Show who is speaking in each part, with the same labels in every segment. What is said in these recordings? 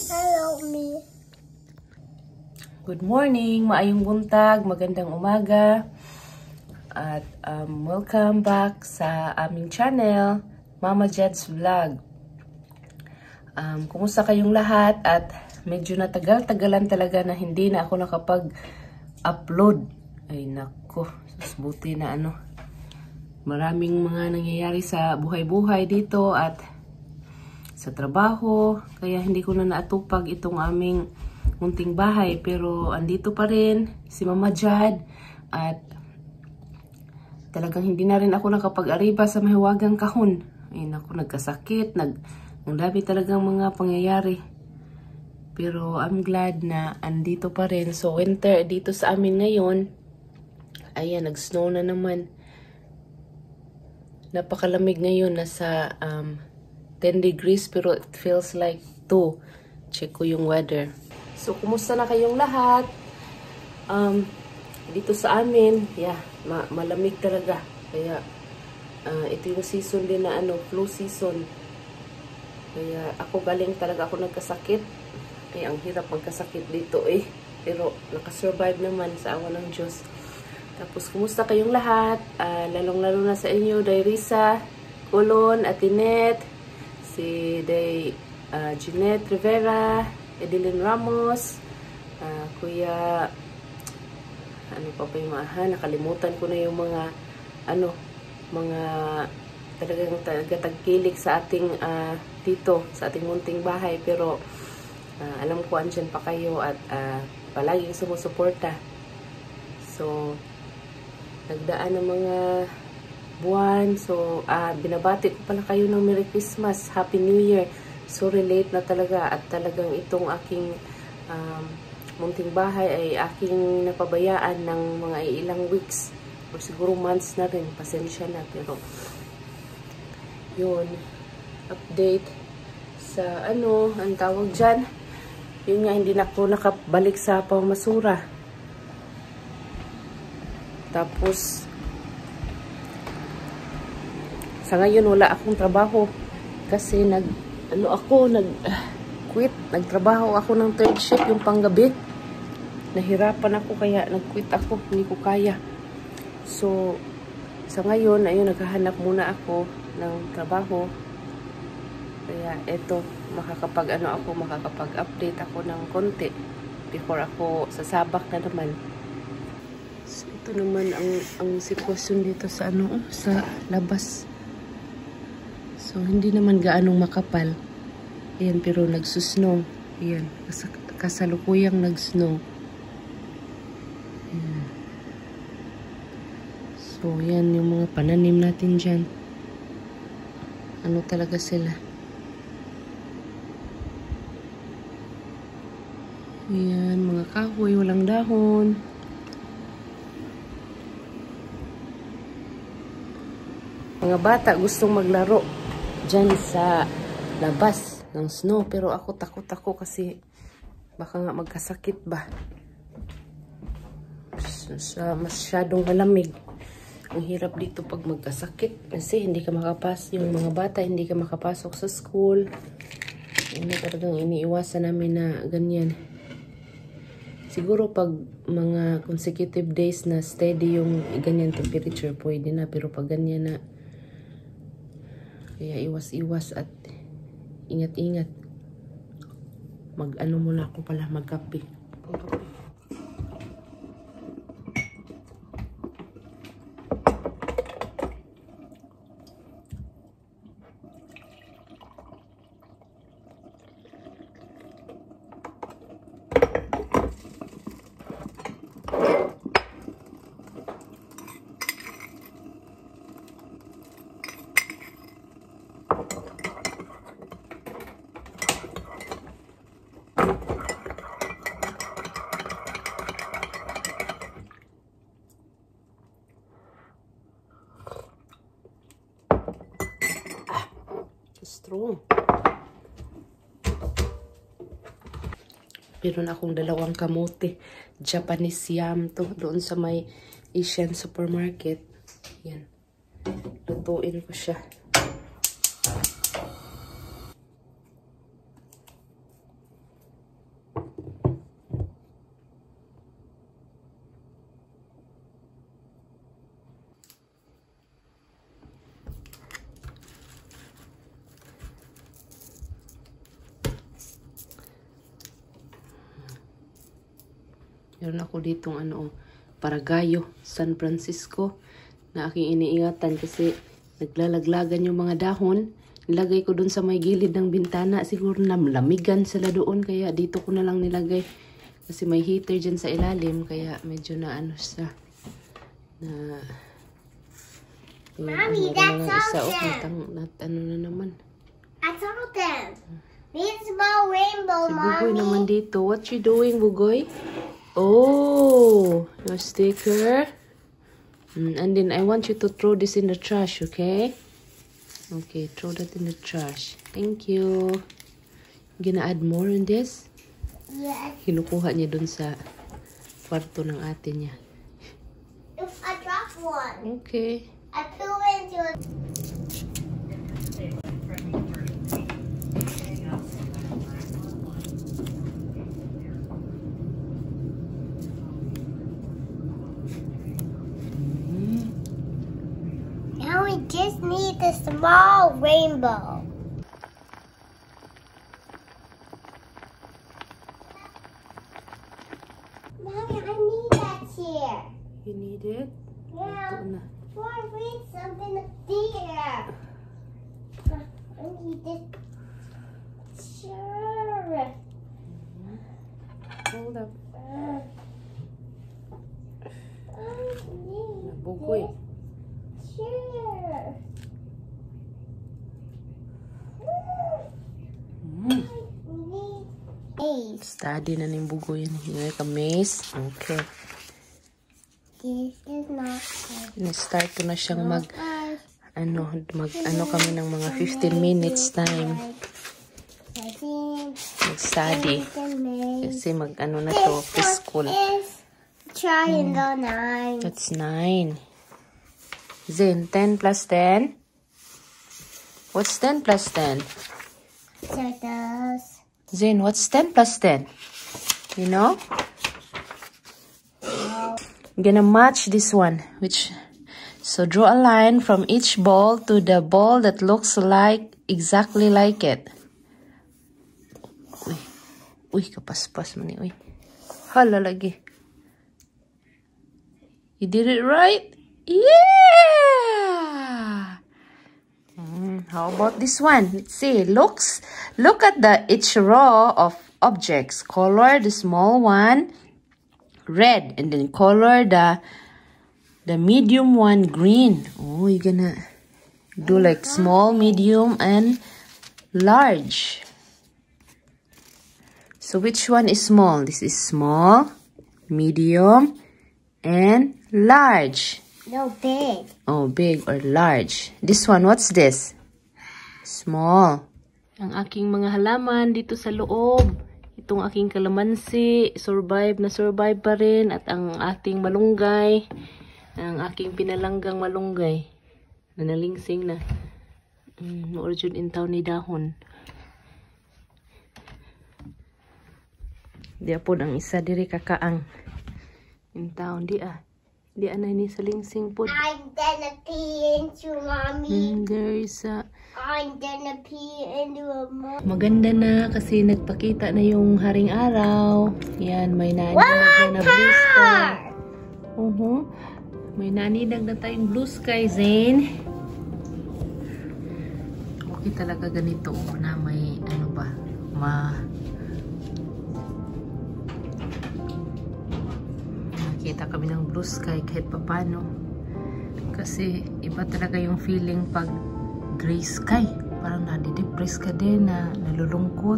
Speaker 1: Hello, me.
Speaker 2: Good morning, maayong buntag, magandang umaga. At welcome back sa aming channel, Mama Jed's Vlog. Kumusta kayong lahat? At medyo natagal-tagalan talaga na hindi na ako nakapag-upload. Ay nako, buti na maraming mga nangyayari sa buhay-buhay dito at sa trabaho. Kaya hindi ko na naatupag itong aming munting bahay. Pero andito pa rin si Mama Jed. At talagang hindi na rin ako nakapag-ariba sa mahiwagang kahon. Ay naku, nagkasakit. Ang dami talagang mga pangyayari. Pero I'm glad na andito pa rin. So winter dito sa amin ngayon. Ayan, nag-snow na naman. Napakalamig ngayon. Nasa 10 degrees pero it feels like 2. Check ko yung weather. So, kumusta na kayong lahat? Dito sa amin, malamig talaga. Kaya, ito yung season din na flu season. Kaya, galing talaga ako nagkasakit. Kaya, ang hirap magkasakit dito Pero, nakasurvive naman sa awa ng Diyos. Tapos, kumusta kayong lahat? Lalong-lalo na sa inyo, Dairisa, Colon, Atinet, si Jeanette Rivera, Edeline Ramos, Kuya, ano pa yung mga, nakalimutan ko na yung mga, mga talagang tagatagkilik sa ating, dito, sa ating munting bahay. Pero, alam ko andyan pa kayo at palaging sumusuporta. So, nagdaan ng mga buwan. So, binabati ko pala kayo ng Merry Christmas, Happy New Year. So, relate na talaga at talagang itong aking munting bahay ay aking napabayaan ng mga ilang weeks o siguro months na rin. Pasensya na, pero yun, update sa ang tawag dyan. Yun nga, hindi na ako nakabalik sa pamasura. Tapos, sa ngayon wala akong trabaho kasi nag-quit. Nagtrabaho ako ng third shift, yung panggabi. Nahirapan ako kaya nag-quit ako, hindi ko kaya. So, sa ngayon, ayun, naghahanap muna ako ng trabaho. Kaya eto, makakapag-update ako ng konti before ako sasabak na naman. So, ito naman ang sitwasyon dito sa sa labas. So, hindi naman gaanong makapal. Ayan, pero nagsusnow. Ayan, kasalukuyang nagsnow. Ayan. So, yan yung mga pananim natin dyan. Ano talaga sila? Ayan, mga kahoy, walang dahon. Mga bata gustong maglaro dyan sa labas ng snow. Pero ako takot ako kasi baka nga magkasakit ba. Masyadong malamig. Ang hirap dito pag magkasakit. Kasi hindi ka yung mga bata hindi ka makapasok sa school. Ano talagang iniiwasan namin na ganyan. Siguro pag mga consecutive days na steady yung ganyan temperature, pwede na. Pero pag ganyan na, kaya iwas-iwas at ingat-ingat. Muna ako pala magkape. Strong. Meron akong dalawang kamote. Japanese yam to. Doon sa may Asian supermarket. Yan. Lutuin ko siya. Meron ako ditong ano, Paragayo, San Francisco, na aking iniingatan kasi naglalaglagan yung mga dahon. Nilagay ko dun sa may gilid ng bintana. Siguro na lamigan sila doon, kaya dito ko na lang nilagay. Kasi may heater dyan sa ilalim, kaya medyo na ano siya. Na...
Speaker 1: Mommy, that's
Speaker 2: all
Speaker 1: awesome.
Speaker 2: Ano na naman.
Speaker 1: I told them. It's about rainbow,
Speaker 2: Si Bugoy
Speaker 1: Mommy.
Speaker 2: naman dito. What you doing, Bugoy? Oh, your sticker. And then I want you to throw this in the trash, okay? Okay, throw that in the trash. Thank you. Gonna add more in this?
Speaker 1: Yes.
Speaker 2: Kinukuha niya dun sa kwarto ng ate niya.
Speaker 1: If I drop one,
Speaker 2: Okay.
Speaker 1: I threw it into a... Now we just need a small rainbow. Mommy, I need that chair.
Speaker 2: You need it?
Speaker 1: Yeah.
Speaker 2: Ito na.
Speaker 1: Before I read something there. I need this chair.
Speaker 2: Hold up.
Speaker 1: I need
Speaker 2: Nabugoy.
Speaker 1: this chair. I need a.
Speaker 2: Study na ning Bugoy yan. Hinga ka maze. Okay.
Speaker 1: This is not
Speaker 2: Na-start ko na siyang mag kami ng mga 15 minutes time. Mag-study. Kasi na to, preschool.
Speaker 1: Triangle 9.
Speaker 2: That's 9. Zin, 10 plus 10? What's 10 plus 10?
Speaker 1: Circles.
Speaker 2: Zin, what's 10 plus 10? You know? I'm gonna match this one. So draw a line from each ball to the ball that looks exactly like it. Uy, kapaspas man ni, uy. Hala lagi. You did it right? Yeah! How about this one? Let's see. Look at each row of objects. Color the small one red, and then color the medium one green. Oh, you're gonna do like small, medium, and large. So which one is small? This is small, medium, and large.
Speaker 1: No, big.
Speaker 2: Oh, big or large. This one, what's this? Small. Ang aking mga halaman dito sa loob. Itong aking kalamansi, survive pa rin. At ang ating malunggay, ang aking pinalanggang malunggay, na nalingsing na. Origin in town ni dahon. Di po ang isa diri kakaang. In town, di na ni sa lingsing po.
Speaker 1: I'm gonna pee into Mommy.
Speaker 2: There is a...
Speaker 1: I'm gonna pee into a mom.
Speaker 2: Maganda na kasi nagpakita na yung haring araw. Yan, may naninag na blue sky. May naninag na tayong blue sky, Zane. Okay talaga ganito na may ano ba, nakita kami ng blue sky kahit papano. Kasi iba talaga yung feeling pag gray sky. Parang nadidepress ka din, na nalulungkot.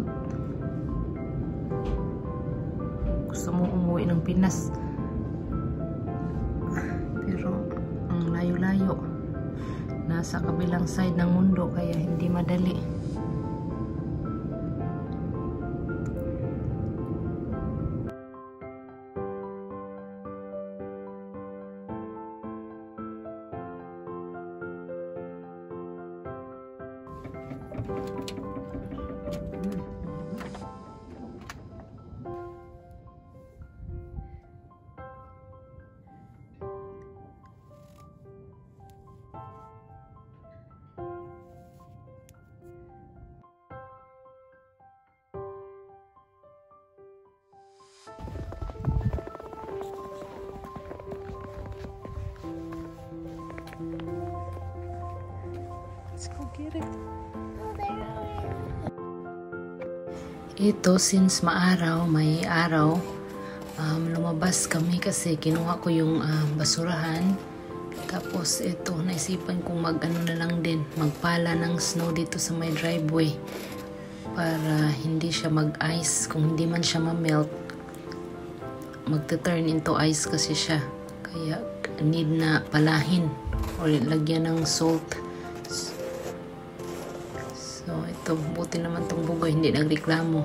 Speaker 2: Gusto mo umuwi ng Pinas. Pero ang layo-layo. Nasa kabilang side ng mundo, kaya hindi madali.
Speaker 3: Ito, since maaraw, may araw, lumabas kami kasi kinuha ko yung basurahan. Tapos ito, naisipan kong mag-ano na lang din, magpala ng snow dito sa may driveway para hindi siya mag-ice. Kung hindi man siya ma-melt, magte-turn into ice kasi siya. Kaya need na palahin or lagyan ng salt. So ito, buti naman tong bugoy, hindi nagreklamo.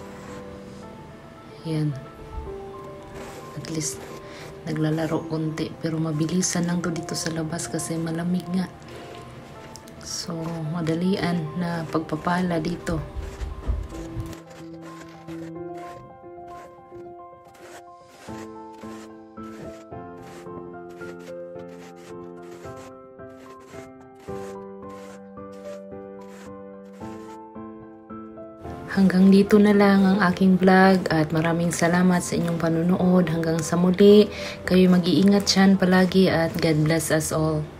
Speaker 3: Yan. At least naglalaro konti, pero mabilisan lang to dito sa labas kasi malamig nga. So madalian na pagpapala dito. Hanggang dito na lang ang aking vlog at maraming salamat sa inyong panunood. Hanggang sa muli, kayo mag-iingat dyan palagi at God bless us all.